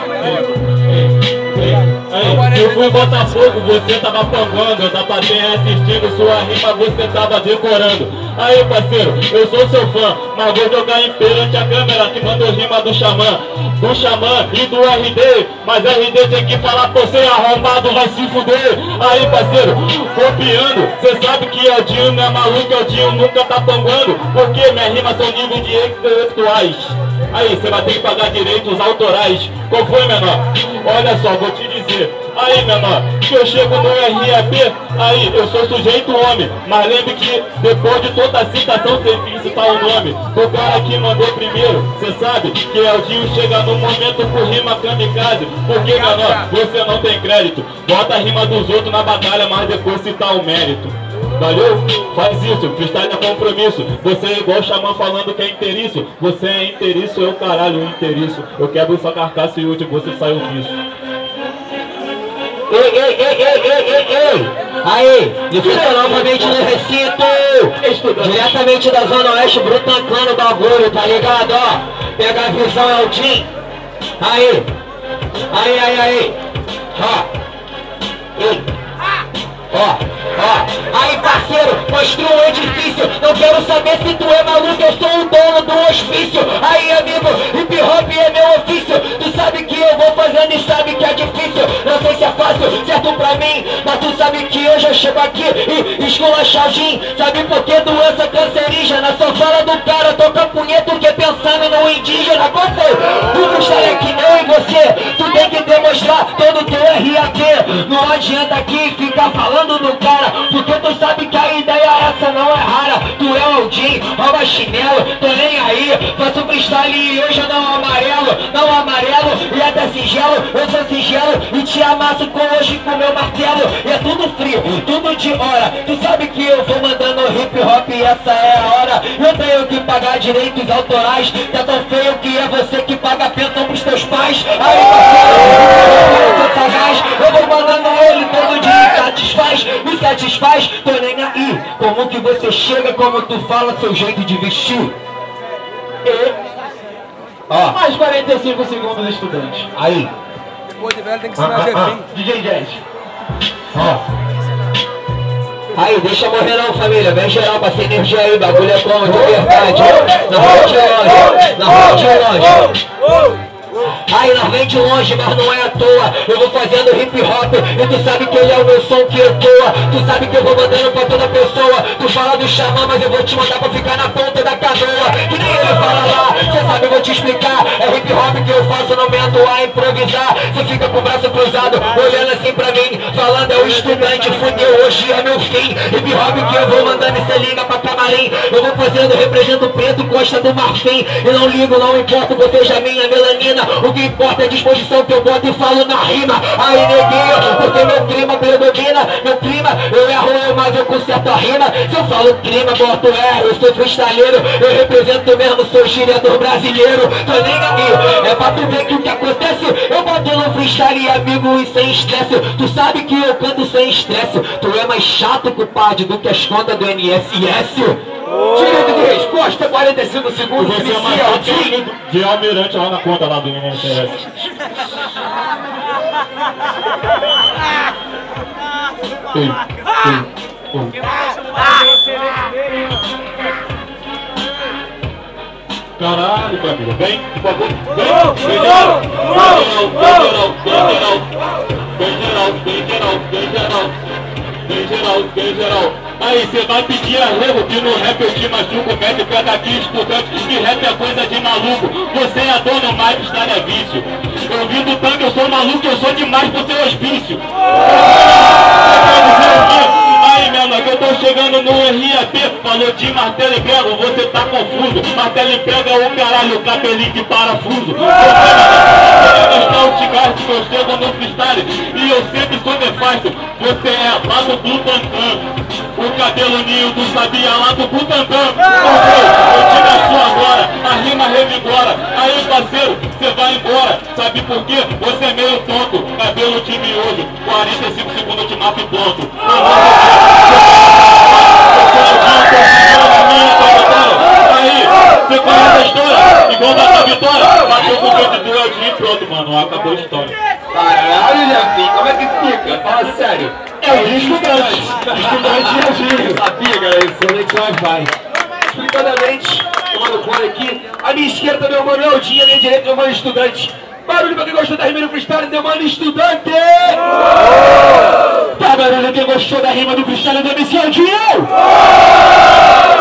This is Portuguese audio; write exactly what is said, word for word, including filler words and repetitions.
Eu fui Botafogo, você tava pangando. Eu da plateia assistindo sua rima, você tava decorando. Aí parceiro, eu sou seu fã, mas vou jogar em perante a câmera que mandou rima do Xamã. Do Xamã e do R D. Mas R D tem que falar pra você, arrombado, vai se fuder. Aí parceiro, copiando, cê sabe que Eldinho não é maluco, Eldinho nunca tá pangando. Porque minhas rimas são nível de intelectuais. Aí, você vai ter que pagar direitos autorais. Qual foi, menor? Olha só, vou te dizer. Aí, menor, que eu chego no R A P, aí, eu sou sujeito homem. Mas lembre que depois de toda a citação, você tem que citar o nome do cara que mandou primeiro. Você sabe que Eldinho chega no momento por rima kamikaze. Porque, menor, você não tem crédito. Bota a rima dos outros na batalha, mas depois citar o mérito. Valeu? Faz isso, freestyle é compromisso. Você é igual o Xamã falando que é inteiriço. Você é inteiriço, eu caralho, inteiriço. Eu quebro sua carcaça e hoje você saiu disso. Ei, ei, ei, ei, ei, ei, ei! Aí, enfrenta novamente no recinto! Diretamente da Zona Oeste, brutancando o bagulho, tá ligado? Ó, pega a visão, é o Jim. Aí, aí, aí, aí. Ó, ei. Ó, ó, aí parceiro, mostra um edifício. Não quero saber se tu é maluco, eu sou o dono do hospício. Aí amigo, hip hop é meu ofício. Tu sabe que eu vou fazendo e sabe que é difícil. Não sei se é fácil, certo pra mim, mas tu sabe que eu já chego aqui e esculachar o gin. Sabe por que doença cancerígena? Só fala do cara, toca punheta que pensando no indígena. Qual foi? Tu gostaria que não e você, tu tem que demonstrar todo o teu R A P. Não adianta aqui ficar falando do cara, porque tu sabe que a ideia essa não é rara. Tu é o Jim, rouba chinelo, tô nem aí. Faço freestyle e hoje eu não amarelo. Não amarelo e até singelo. Eu sou singelo e te amasso com hoje com meu martelo. E é tudo frio, tudo de hora. Tu sabe que eu vou mandando hip hop e essa é a hora. Eu tenho que pagar direitos autorais. É tão feio que é você que paga pensão pros teus pais. Aí parceiro, eu sagaz, eu vou mandando ele todo dia. Satisfaz, me satisfaz, tô nem aí. Como que você chega, como tu fala, seu jeito de vestir. E... ó, mais quarenta e cinco segundos, estudante. Aí. Depois de velho tem que ensinar ah, ah, ah. D J Jazz. Ó. Aí, deixa morrer não, família. Vem geral pra essa energia aí. Bagulho é como de verdade. Na rua de longe, na rua de longe. Aí nós vem de longe, mas não é à toa. Eu vou fazendo hip hop e tu sabe que ele é o meu som que ecoa. Tu sabe que eu vou mandando pra toda pessoa. Tu fala do Xamã, mas eu vou te mandar pra ficar na ponta da canoa. Que nem ele fala lá, cê sabe, eu vou te explicar. É hip hop que eu faço, não mento a improvisar. Cê fica com o braço cruzado, olhando assim pra mim, falando é o estudante, fudeu, hoje é meu fim. Hip hop que eu vou mandando e cê liga pra camarim. Eu vou fazendo, represento o preto, Costa do Marfim. Eu não ligo, não importa, você já minha melanina. O que importa é a disposição que eu boto e falo na rima. Aí neguinho, porque meu clima predomina. Meu clima, eu erro eu, mas eu conserto a rima. Se eu falo clima, boto R, eu sou freestyleiro. Eu represento mesmo, sou girador brasileiro. Tô nem aí, é pra tu ver que o que acontece. Eu boto no freestyle, amigo, e sem estresse. Tu sabe que eu canto sem estresse. Tu é mais chato, culpado, do que as contas do N S S. Direito de resposta, quarenta e cinco segundos. Você é mais chato de almirante lá na conta lá do N S S. Ei, ei, ei. Caralho, família, vem, por favor, vem, vem geral, vem geral, vem geral, vem geral, vem geral, vem geral, vem geral. Aí cê vai pedir arrego que no rap eu te machuco. Mete pé daqui, estudante, que rap é coisa de maluco. Você é dono, mas está é vício. Eu vim do tanque, eu sou maluco, eu sou demais pro seu hospício. Aí, meu amigo, eu tô chegando no R A P. Falou de martelo e prego, você tá confuso. Martelo e prego é o caralho, capelinho de parafuso. Você é nostálgico, que eu chego no freestyle e eu sempre sou nefasto. Você é lá do Butantã. O cabelo ninho do sabia lá do Butantã. Eu tiro a sua agora, a rima revigora. Aí, parceiro, você vai embora. Sabe por quê? Você é meio tonto. Cabelo de miojo, quarenta e cinco segundos de mapa e pronto. Aí, Você conhece a história? Igual da vitória. Bateu com o peito do Eldinho e pronto, mano. Acabou a história. Caralho, Jefinho, como é que fica? Fala sério. É o estudante. Estudante de Eldinho. Sabia, galera, excelente Wi-Fi. Explicadamente, tomando fora aqui. A minha esquerda também é o mano Eldinho, a minha direita é o mano estudante. Barulho pra quem gostou da rima do freestyle, deu mano estudante! Tá barulho quem gostou da rima do freestyle do M C Eldinho!